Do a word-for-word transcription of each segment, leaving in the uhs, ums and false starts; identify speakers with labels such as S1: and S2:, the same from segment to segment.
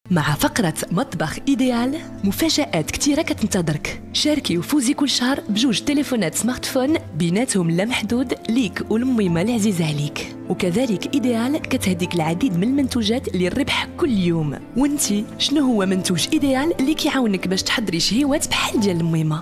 S1: مع فقرة مطبخ إيديال مفاجآت كتيرة كتنتظرك. شاركي وفوزي كل شهر بجوج تليفونات سمارت فون بيناتهم لا محدود ليك والميمة العزيزة عليك. وكذلك إيديال كتهديك العديد من المنتوجات للربح كل يوم. وانتي شنو هو منتوج إيديال اللي كيعاونك باش تحضري شهيوات بحال ديال الميمة؟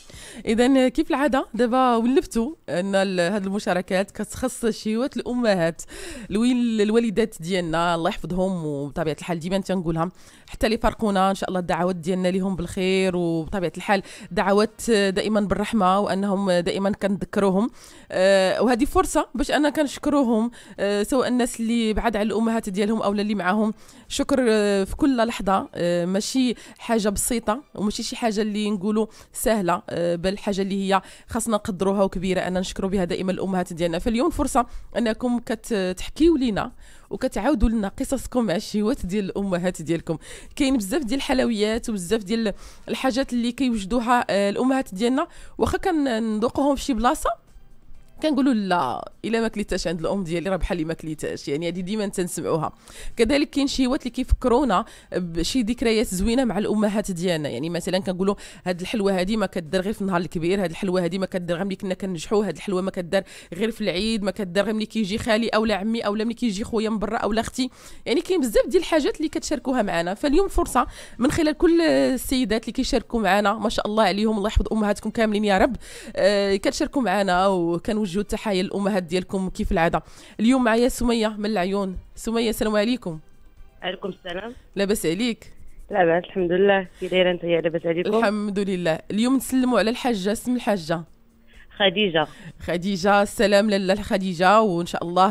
S2: اذا كيف العاده دابا ولفتوا ان هذه المشاركات كتخص شهيوات الامهات الوالدات ديالنا الله يحفظهم، وبطبيعه الحال ديما تنقولها حتى اللي فارقونا ان شاء الله الدعوات ديالنا لهم بالخير، وبطبيعه الحال دعوات دائما بالرحمه وانهم دائما كنذكروهم. أه وهذه فرصه باش انا كنشكروهم، أه سواء الناس اللي بعاد على الامهات ديالهم او اللي معاهم. شكر أه في كل لحظه، أه ماشي حاجه بسيطه وماشي شي حاجه اللي نقولوا سهله، أه بل حاجه اللي هي خاصنا نقدروها وكبيره ان نشكروا بها دائما الامهات ديالنا. فاليوم فرصه انكم كتحكيوا لينا وكتعاودوا لنا قصصكم مع الشهوات ديال الامهات ديالكم. كاين بزاف ديال الحلويات وبزاف ديال الحاجات اللي كيوجدوها الامهات ديالنا، واخا كنذوقوهم في شي بلاصه كنقولوا لا الا ما كليتاش عند الام ديالي راه بحال اللي ما كليتاش، يعني هذه ديما تنسمعوها. كذلك كاين شهوات اللي كيفكرونا بشي ذكريات زوينه مع الامهات ديالنا، يعني مثلا كنقولوا هاد الحلوه هذه ما كدار غير في النهار الكبير، هاد الحلوه هذه ما كدار غير ملي كنا كنجحوا، هاد الحلوه ما كدار غير في العيد، ما كدار غير ملي كيجي خالي اولا عمي اولا ملي كيجي خويا من برا اولا اختي. يعني كاين بزاف ديال الحاجات اللي كتشاركوها معنا. فاليوم فرصه من خلال كل السيدات اللي كيشاركوا معنا ما شاء الله عليهم، الله يحفظ امهاتكم كاملين يا رب، آه كتشاركوا معنا وكنوجهوا التحايا للامهات ديالكم كيف العاده. اليوم معايا سميه من العيون. سميه السلام عليكم.
S3: عليكم السلام.
S2: لاباس عليك؟
S3: لاباس الحمد لله. كي دايره انت؟ لاباس عليكم؟
S2: الحمد لله. اليوم نسلموا على الحاجه، اسم الحاجه
S3: خديجه. خديجه
S2: السلام لاله خديجه، وان شاء الله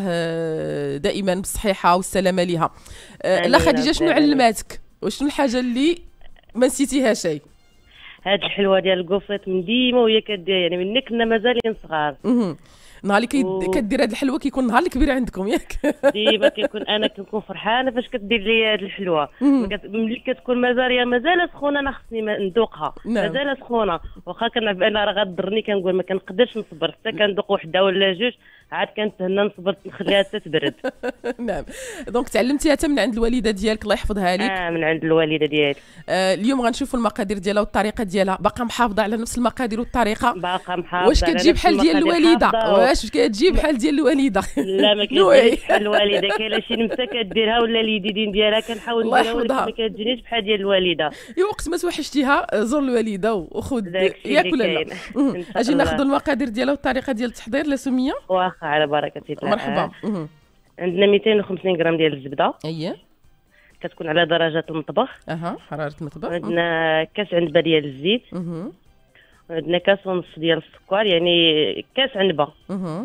S2: دائما بالصحيحه والسلامه ليها. لا خديجه شنو علماتك وشنو الحاجه اللي ما نسيتيها شيء؟
S3: هاد الحلوه ديال الكوفريت من ديما وهي كدير، يعني منك كنا مازالين صغار.
S2: نهار اللي و... كدير هاد الحلوه كيكون نهار الكبير عندكم ياك؟
S3: ديما كيكون انا كنكون فرحانه فاش كدير لي هاد الحلوه. ملي كتكون مازال مازال سخونه انا خصني ندوقها. نعم. مازال سخونه واخا كنعرف انا راه غضرني، كنقول ما كنقدرش نصبر حتى كندوق وحده ولا جوج عاد كنتهنى نصبر نخليها حتى تبرد.
S2: نعم. دونك تعلمتيها حتى من عند الوالده ديالك الله يحفظها لك؟
S3: اه من عند الوالده ديالي.
S2: آه اليوم غنشوفوا المقادير ديالها والطريقه ديالها. باقا محافظه على نفس المقادير والطريقه؟
S3: باقا محافظه.
S2: واش كتجي بحال ديال الوالده؟ واش كتجي بحال ديال الوالده؟
S3: لا ما كتجيش بحال الوالده، كاينه شي نمسه كديرها ولا اليدين ديالها كنحاول نديرها ولكن ما كتجينيش بحال ديال الوالده.
S2: اي وقت ما توحشتيها زور الوالده وخذ ياك ولا لا؟ اجي ناخذوا المقادير ديالها والطريقه ديال التحضير لا سميه؟
S3: واخا على بركه الله.
S2: مرحبا.
S3: عندنا مئتين وخمسين غرام ديال الزبده.
S2: اييه.
S3: كتكون على درجه المطبخ.
S2: اها حراره المطبخ.
S3: عندنا كاس عنبه ديال الزيت.
S2: اها.
S3: وعندنا كاس ونص ديال السكر، يعني كاس عنبه.
S2: اها.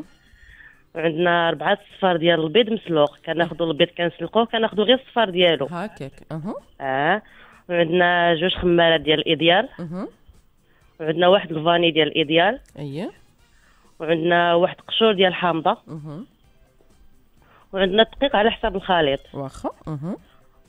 S3: وعندنا أربعة صفار ديال البيض مسلوق، كناخذوا البيض كنسلقوه كناخذوا غير الصفار ديالو
S2: هكاك. اها.
S3: اه. وعندنا جوج خمارات ديال الايديال.
S2: اها.
S3: وعندنا واحد الفاني ديال الايديال.
S2: اييه.
S3: وعندنا واحد قشور ديال الحامضه.
S2: اها.
S3: وعندنا الدقيق على حساب الخليط.
S2: واخا. اها.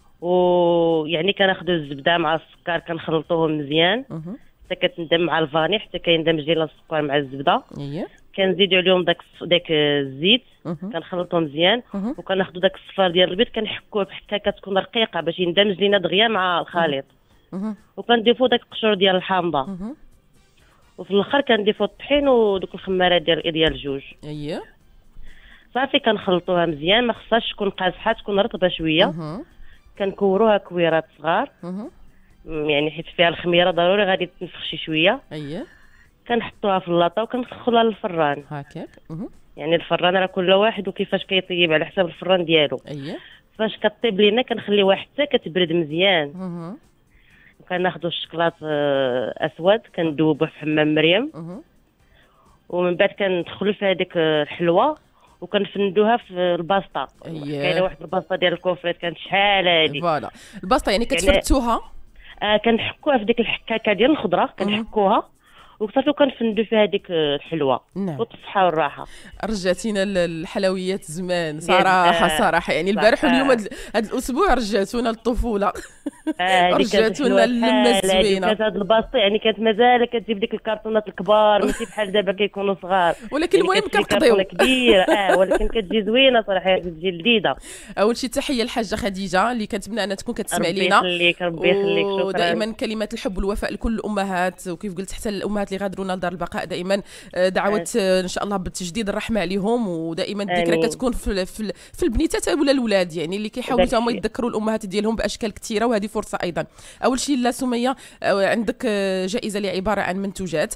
S3: ويعني كناخذوا الزبده مع السكر كنخلطوهم مزيان.
S2: اها.
S3: حتى كتندم مع الفاني حتى كيندمج لينا السكر مع الزبده.
S2: اييه.
S3: كنزيدوا عليهم داك داك الزيت. كنخلطوه مزيان. وكناخذوا داك الصفار ديال البيض كنحكوه بحكه كتكون رقيقه باش يندمج لينا دغيا مع الخليط. وكنضيفوا داك القشور ديال الحامضه. وفي الاخر كنضيفوا الطحين ودوك الخمارات ديال الايديال جوج.
S2: اييه.
S3: صافي كنخلطوها مزيان، ما خصهاش تكون قازحه، تكون رطبه شويه. كنكوروها كويرات صغار. يعني حيت فيها الخميره ضروري غادي تنفخ شي شويه.
S2: اييه.
S3: كنحطوها في اللاطه وكندخلوها للفران.
S2: هكاك.
S3: يعني الفران راه كل واحد وكيفاش كيطيب على حساب الفران ديالو.
S2: اييه.
S3: فاش كطيب لينا كنخليوها حتى كتبرد مزيان.
S2: اها.
S3: كناخذوا الشكلاط اسود كندوبوه في حمام مريم.
S2: اها.
S3: ومن بعد كندخلوا في هذيك الحلوه وكنفندوها في الباسطه.
S2: أيه.
S3: كاينه واحد الباسطه ديال الكوفريت كانت شحال هادي.
S2: فوالا الباسطه يعني كتفرتوها.
S3: آه كنحكوها في ديك الحكاكه ديال الخضره كنحكوها وصافي وكنفندوا فيها هذيك الحلوه.
S2: نعم.
S3: والصحه والراحه.
S2: رجعتينا للحلويات زمان صراحه صراحه، يعني البارح واليوم هذا الاسبوع رجعتونا للطفوله.
S3: آه
S2: رجعتونا اللمه الزوينه.
S3: كانت هاد الباسطي يعني كانت مازال كتجيب ديك الكرتونات الكبار ماشي بحال دابا كيكونوا صغار،
S2: ولكن المهم
S3: يعني
S2: كنقضيو
S3: كبيره اه ولكن كتجي زوينه صراحه، كتجي لذيذه.
S2: اول شي تحيه للحاجه خديجه اللي كنتمنى انها تكون كتسمع لينا.
S3: ربي يخليك ربي يخليك. شكرا.
S2: ودائما كلمات الحب والوفاء لكل الامهات، وكيف قلت حتى الامهات اللي غادرونا لدار البقاء دائما دعوات ان شاء الله بتجديد الرحمه عليهم، ودائما الذكرى كتكون في في, في البنيتات ولا الاولاد، يعني اللي كيحاولوا هما يتذكروا الامهات ديالهم باشكال كثيره، وهذه فرصه ايضا. اول شيء لا سميه عندك جائزه اللي عباره عن منتوجات،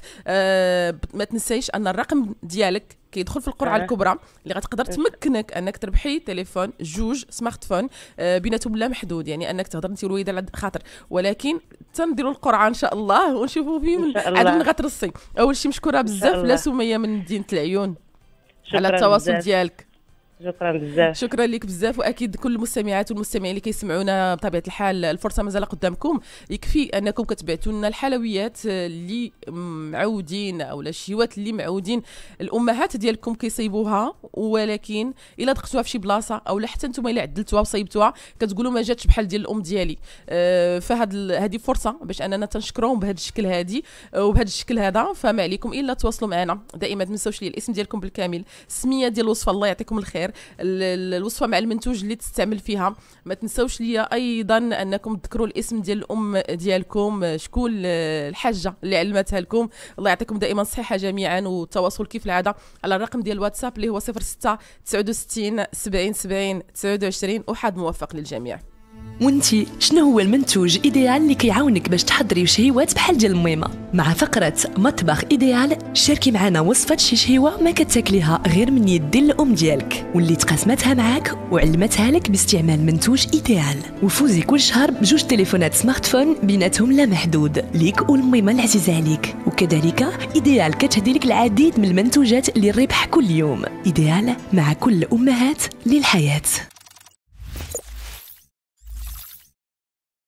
S2: ما تنسيش ان الرقم ديالك كيدخل في القرعه أه. الكبرى اللي غتقدر تمكنك انك تربحي تليفون جوج سمارت فون بيناتهم لا محدود، يعني انك تهضر انت والوالده على خاطر، ولكن تنديروا القرعه ان شاء الله ونشوفوا فيه عاد من غترصي. اول شيء مشكوره بزاف لا سميه من مدينه العيون على التواصل بزاف. ديالك
S3: شكرا بزاف.
S2: شكرا لك بزاف، واكيد كل المستمعات والمستمعين اللي كيسمعونا بطبيعه الحال الفرصه مازال قدامكم، يكفي انكم كتبعتوا لنا الحلويات اللي معودين او الشيوات اللي معودين الامهات ديالكم كيصيبوها، ولكن الا دقتوها في شي بلاصه او حتى نتوما الا عدلتوها وصيبتوها كتقولوا ما جاتش بحال ديال الام ديالي. أه فهاد هذه فرصه باش اننا تنشكروهم بهذا الشكل هذه وبهذا الشكل هذا، فما عليكم الا تواصلوا معنا. دائما ما تنساوش لي الاسم ديالكم بالكامل، السميه ديال الوصفه، الله يعطيكم الخير، الوصفه مع المنتوج اللي تستعمل فيها. ما تنساوش ليا ايضا انكم تذكروا الاسم ديال الام ديالكم، شكون الحاجه اللي علمتها لكم. الله يعطيكم دائما الصحه جميعا، والتواصل كيف العاده على الرقم ديال الواتساب اللي هو صفر ستة تسعة وستين سبعين سبعين تسعة وعشرين. وحد موفق للجميع.
S1: وانتي شنو هو المنتوج ايديال اللي كيعاونك باش تحضري شهيوات بحال ديال الميمه؟ مع فقره مطبخ ايديال شاركي معنا وصفه شي شهيوه ما كتاكليها غير من يد الام ديالك واللي تقاسمتها معاك وعلمتها لك باستعمال منتوج ايديال، وفوزي كل شهر بجوج تليفونات سمارت فون بيناتهم لا محدود ليك والميمه العزيزه عليك. وكذلك ايديال كتهدي لك العديد من المنتوجات اللي الربح كل يوم. ايديال مع كل الامهات للحياه.